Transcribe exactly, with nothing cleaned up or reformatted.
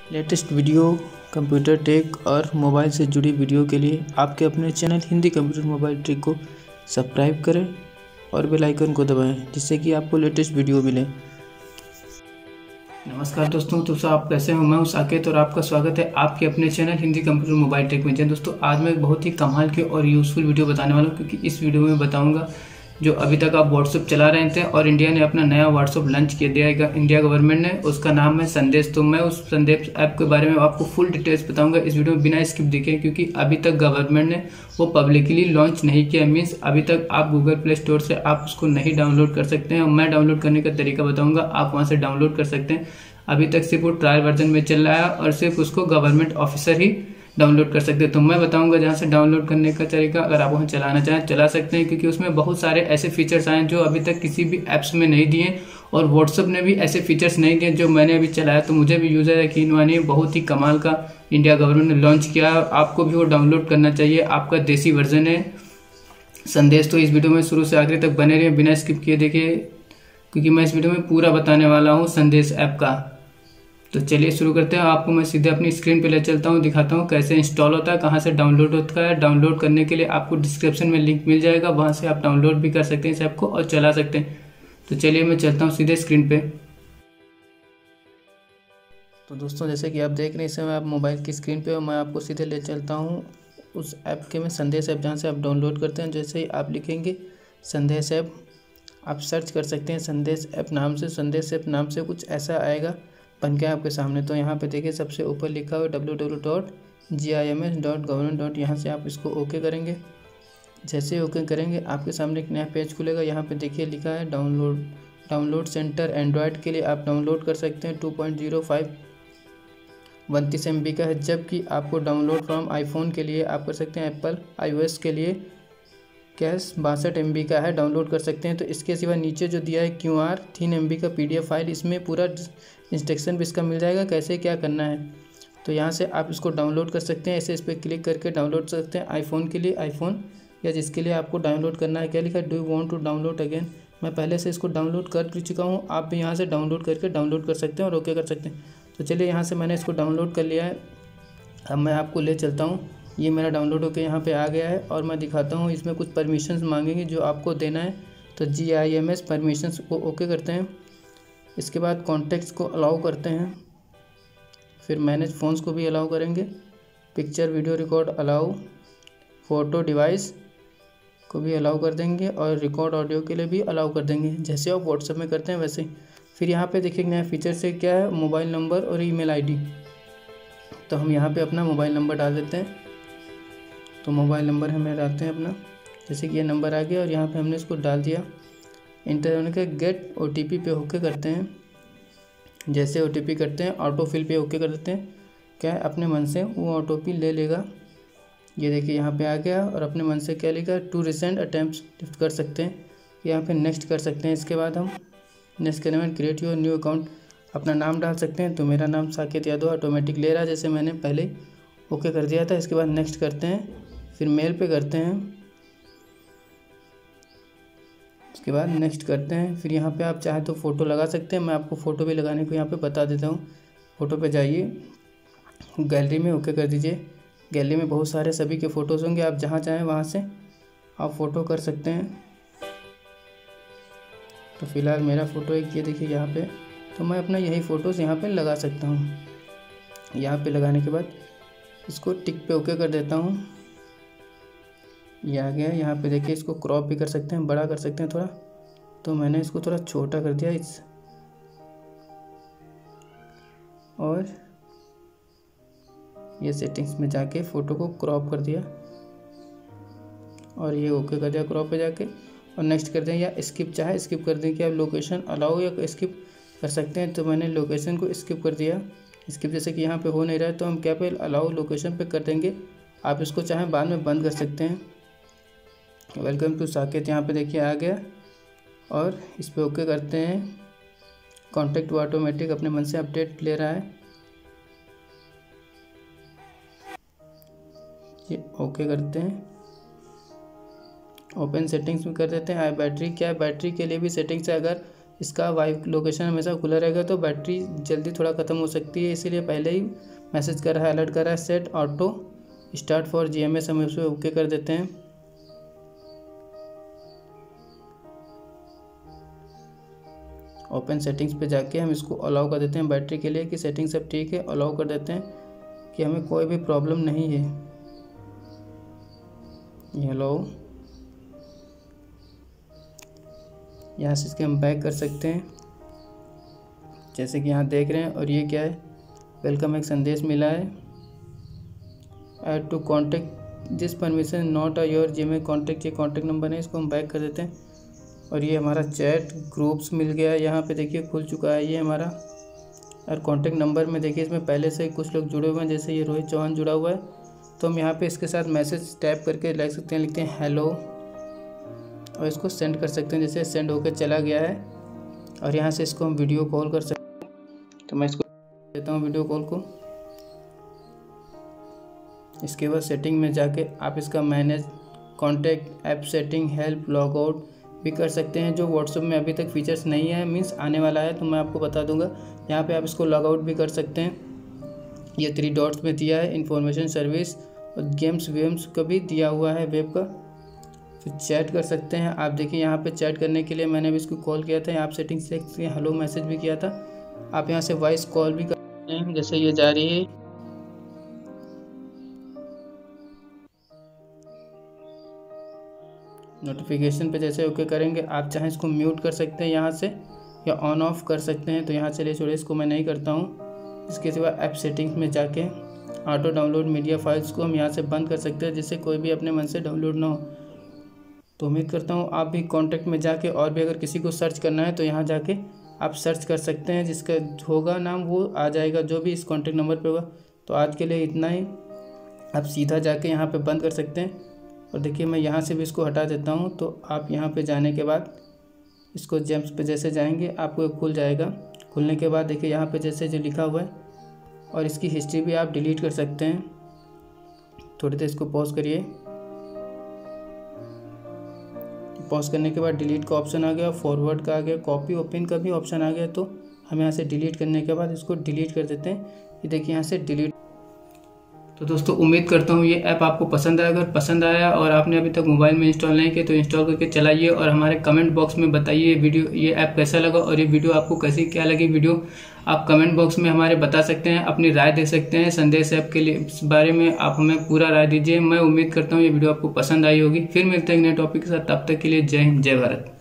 Latest video, computer tech और mobile से जुड़ी वीडियो के लिए आपके अपने channel Hindi computer mobile tech को सब्सक्राइब करें और बेल आइकन को दबाएं, जिससे कि आपको लेटेस्ट वीडियो मिले। नमस्कार दोस्तों, तो आप कैसे हो? मैं हूं साकेत और आपका स्वागत है आपके अपने channel Hindi computer mobile tech में। दोस्तों, आज मैं एक बहुत ही कमाल की और यूज़फुल वीडियो बताने वाला हूं, क्योंकि इस वीडियो में बताऊंगा जो अभी तक आप व्हाट्सअप चला रहे थे और इंडिया ने अपना नया व्हाट्सअप लॉन्च किया दिया है इंडिया गवर्नमेंट ने, उसका नाम है संदेश। तो मैं उस संदेश ऐप के बारे में आपको फुल डिटेल्स बताऊंगा इस वीडियो में बिना स्किप देखे, क्योंकि अभी तक गवर्नमेंट ने वो पब्लिकली लॉन्च नहीं किया। मीन्स अभी तक आप गूगल प्ले स्टोर से आप उसको नहीं डाउनलोड कर सकते हैं और मैं डाउनलोड करने का तरीका बताऊंगा, आप वहां से डाउनलोड कर सकते हैं। अभी तक सिर्फ वो ट्रायल वर्जन में चल रहा है और सिर्फ उसको गवर्नमेंट ऑफिसर ही डाउनलोड कर सकते हैं। तो मैं बताऊंगा जहां से डाउनलोड करने का तरीका, अगर आप वहां चलाना चाहें चला सकते हैं, क्योंकि उसमें बहुत सारे ऐसे फीचर्स आए हैं जो अभी तक किसी भी ऐप्स में नहीं दिए और व्हाट्सअप ने भी ऐसे फीचर्स नहीं दिए जो मैंने अभी चलाया। तो मुझे भी यूजर यकीन मानिए बहुत ही कमाल का इंडिया गवर्नमेंट ने लॉन्च किया। आपको भी वो डाउनलोड करना चाहिए, आपका देसी वर्जन है संदेश। तो इस वीडियो में शुरू से आखिर तक बने रहिए, बिना स्किप किए देखिए, क्योंकि मैं इस वीडियो में पूरा बताने वाला हूँ संदेश ऐप का। तो चलिए शुरू करते हैं। आपको मैं सीधे अपनी स्क्रीन पे ले चलता हूँ, दिखाता हूँ कैसे इंस्टॉल होता है, कहाँ से डाउनलोड होता है। डाउनलोड करने के लिए आपको डिस्क्रिप्शन में लिंक मिल जाएगा, वहां से आप डाउनलोड भी कर सकते हैं इस ऐप को और चला सकते हैं। तो चलिए मैं चलता हूँ सीधे स्क्रीन पे। तो दोस्तों, जैसे कि आप देख रहे हैं इस समय आप मोबाइल की स्क्रीन पे, और मैं आपको सीधे ले चलता हूँ उस ऐप के में संदेश ऐप, जहाँ से आप डाउनलोड करते हैं। जैसे ही आप लिखेंगे संदेश ऐप, आप सर्च कर सकते हैं संदेश ऐप नाम से। संदेश ऐप नाम से कुछ ऐसा आएगा बन के आपके सामने। तो यहाँ पे देखिए सबसे ऊपर लिखा हुआ है W W W dot G I M S dot government dot. यहाँ से आप इसको ओके करेंगे। जैसे ही ओके करेंगे आपके सामने एक नया पेज खुलेगा। यहाँ पे देखिए लिखा है डाउनलोड डाउनलोड सेंटर। एंड्रॉयड के लिए आप डाउनलोड कर सकते हैं टू पॉइंट ज़ीरो फाइव उनतीस एम बी का है, जबकि आपको डाउनलोड फ्रॉम आईफोन के लिए आप कर सकते हैं एप्पल आईओएस के लिए कैश बासठ एम बी का है, डाउनलोड कर सकते हैं। तो इसके सिवा नीचे जो दिया है क्यू आर तीन एम बी का पी डी एफ फाइल, इसमें पूरा इंस्ट्रक्शन भी इसका मिल जाएगा कैसे क्या करना है। तो यहाँ से आप इसको डाउनलोड कर सकते हैं। ऐसे इस पर क्लिक करके डाउनलोड कर सकते हैं। आईफोन के लिए आईफोन या जिसके लिए आपको डाउनलोड करना है, क्या लिखा है do you want to download again. मैं पहले से इसको डाउनलोड कर भी चुका हूँ, आप भी यहाँ से डाउनलोड करके डाउनलोड कर सकते हैं और ओके कर सकते हैं। तो चलिए यहाँ से मैंने इसको डाउनलोड कर लिया है। अब मैं आपको ले चलता हूँ, ये मेरा डाउनलोड होकर यहाँ पे आ गया है और मैं दिखाता हूँ। इसमें कुछ परमिशंस मांगेंगे जो आपको देना है। तो G I M S permissions को ओके करते हैं। इसके बाद कॉन्टेक्ट्स को अलाउ करते हैं, फिर मैनेज फ़ोन्स को भी अलाउ करेंगे। Picture video record allow, photo device को भी अलाउ कर देंगे और रिकॉर्ड ऑडियो के लिए भी अलाउ कर देंगे, जैसे आप व्हाट्सएप में करते हैं वैसे। फिर यहाँ पे देखिए नया फीचर से क्या है, मोबाइल नंबर और ईमेल आईडी। तो हम यहाँ पे अपना मोबाइल नंबर डाल देते हैं। तो मोबाइल नंबर हमें डालते हैं अपना, जैसे कि ये नंबर आ गया और यहाँ पे हमने इसको डाल दिया। इंटर होने के गेट ओ टी पी पे ओके करते हैं। जैसे ओ टी पी करते हैं ऑटो फिल पे ओके कर देते हैं। क्या है, अपने मन से वो ऑटो फिल ले लेगा। ये देखिए यहाँ पे आ गया और अपने मन से क्या लिखा, टू रिसेंट अटैम्प्ट्स लिफ्ट कर सकते हैं। यहाँ पे नेक्स्ट कर सकते हैं। इसके बाद हम नेक्स्ट करने में क्रिएट योर न्यू अकाउंट, अपना नाम डाल सकते हैं। तो मेरा नाम साकेत यादव ऑटोमेटिक ले रहा है, जैसे मैंने पहले ओके कर दिया था। इसके बाद नेक्स्ट करते हैं, फिर मेल पे करते हैं। उसके बाद नेक्स्ट करते हैं। फिर यहाँ पे आप चाहे तो फ़ोटो लगा सकते हैं, मैं आपको फ़ोटो भी लगाने को यहाँ पे बता देता हूँ। फ़ोटो पे जाइए, गैलरी में ओके कर दीजिए। गैलरी में बहुत सारे सभी के फ़ोटोज़ होंगे, आप जहाँ चाहें वहाँ से आप फ़ोटो कर सकते हैं। तो फिलहाल मेरा फ़ोटो एक ये देखिए यहाँ पे, तो मैं अपना यही फ़ोटोज़ यहाँ पर लगा सकता हूँ। यहाँ पर लगाने के बाद इसको टिक पे ओके कर देता हूँ। ये आ गया। यहाँ पे देखिए इसको क्रॉप भी कर सकते हैं, बड़ा कर सकते हैं थोड़ा। तो मैंने इसको थोड़ा छोटा कर दिया इस, और ये सेटिंग्स में जाके फ़ोटो को क्रॉप कर दिया और ये ओके कर दिया क्रॉप पे जाके, और नेक्स्ट कर दें या स्किप चाहे स्किप कर दें कि आप लोकेशन अलाउ या स्किप कर सकते हैं। तो मैंने लोकेशन को स्किप कर दिया। स्किप जैसे कि यहाँ पे हो नहीं रहा है तो हम क्या पे अलाउ लोकेशन पे कर देंगे। आप इसको चाहें बाद में बंद कर सकते हैं। वेलकम टू साकेत यहाँ पे देखिए आ गया और इस पर ओके करते हैं। कॉन्टेक्ट वो ऑटोमेटिक अपने मन से अपडेट ले रहा है। ये ओके करते हैं। ओपन सेटिंग्स में कर देते हैं। आई बैटरी, क्या बैटरी के लिए भी सेटिंग्स है, अगर इसका वाइब लोकेशन हमेशा खुला रहेगा तो बैटरी जल्दी थोड़ा ख़त्म हो सकती है, इसीलिए पहले ही मैसेज कर रहा है, अलर्ट कर रहा है। Set auto start for G M S हम उसमें ओके कर देते हैं। ओपन सेटिंग्स पे जाके हम इसको अलाउ कर देते हैं बैटरी के लिए कि सेटिंग सब ठीक है, अलाउ कर देते हैं कि हमें कोई भी प्रॉब्लम नहीं है। ये अलाउ, यहाँ से इसके हम बैक कर सकते हैं जैसे कि यहाँ देख रहे हैं। और ये क्या है, वेलकम एक संदेश मिला है, add to contact this permission not a your Gmail contact, ये कॉन्टेक्ट नंबर है, इसको हम बैक कर देते हैं। और ये हमारा चैट ग्रुप्स मिल गया है, यहाँ पे देखिए खुल चुका है ये हमारा। और कॉन्टेक्ट नंबर में देखिए इसमें पहले से कुछ लोग जुड़े हुए हैं, जैसे ये रोहित चौहान जुड़ा हुआ है, तो हम यहाँ पे इसके साथ मैसेज टैप करके लिख सकते हैं, लिखते हैं हेलो और इसको सेंड कर सकते हैं। जैसे सेंड होकर चला गया है और यहाँ से इसको हम वीडियो कॉल कर सकते हैं, तो मैं इसको देता हूँ वीडियो कॉल को। इसके बाद सेटिंग में जाके आप इसका manage contact app setting help log out भी कर सकते हैं, जो व्हाट्सएप में अभी तक फीचर्स नहीं है, मीन्स आने वाला है तो मैं आपको बता दूंगा। यहाँ पे आप इसको लॉग आउट भी कर सकते हैं। ये थ्री डॉट्स में दिया है, इंफॉर्मेशन सर्विस और गेम्स वेम्स का भी दिया हुआ है वेब का। फिर चैट कर सकते हैं आप, देखिए यहाँ पे चैट करने के लिए मैंने भी इसको कॉल किया था, यहाँ आप सेटिंग से हेलो मैसेज भी किया था। आप यहाँ से वॉइस कॉल भी कर सकते हैं, जैसे ये जा रही है। नोटिफिकेशन पे जैसे ओके करेंगे, आप चाहें इसको म्यूट कर सकते हैं यहाँ से या ऑन ऑफ कर सकते हैं। तो यहाँ चलिए छोड़िए, इसको मैं नहीं करता हूँ। इसके सिवा ऐप सेटिंग्स में जाके ऑटो डाउनलोड मीडिया फाइल्स को हम यहाँ से बंद कर सकते हैं, जिससे कोई भी अपने मन से डाउनलोड ना हो। तो उम्मीद करता हूँ आप भी कॉन्टैक्ट में जाके और भी अगर किसी को सर्च करना है तो यहाँ जाके आप सर्च कर सकते हैं, जिसका होगा नाम वो आ जाएगा, जो भी इस कॉन्टैक्ट नंबर पे होगा। तो आज के लिए इतना ही, आप सीधा जाके यहाँ पे बंद कर सकते हैं। और देखिए मैं यहाँ से भी इसको हटा देता हूँ, तो आप यहाँ पे जाने के बाद इसको जेम्स पे जैसे जाएंगे आपको खुल जाएगा। खुलने के बाद देखिए यहाँ पे जैसे जो लिखा हुआ है, और इसकी हिस्ट्री भी आप डिलीट कर सकते हैं। थोड़ी देर इसको पॉज करिए, पॉज करने के बाद डिलीट का ऑप्शन आ गया, फॉरवर्ड का आ गया, कॉपी ओपन का भी ऑप्शन आ गया। तो हम यहाँ से डिलीट करने के बाद इसको डिलीट कर देते हैं। ये देखिए यहाँ से डिलीट। तो दोस्तों उम्मीद करता हूँ ये ऐप आपको पसंद आया। अगर पसंद आया और आपने अभी तक मोबाइल में इंस्टॉल नहीं किया तो इंस्टॉल करके चलाइए और हमारे कमेंट बॉक्स में बताइए वीडियो ये ऐप कैसा लगा और ये वीडियो आपको कैसी क्या लगी वीडियो। आप कमेंट बॉक्स में हमारे बता सकते हैं, अपनी राय दे सकते हैं। संदेश ऐप के लिए इस बारे में आप हमें पूरा राय दीजिए। मैं उम्मीद करता हूँ ये वीडियो आपको पसंद आई होगी। फिर मिलते हैं नए टॉपिक के साथ, तब तक के लिए जय हिंद जय भारत।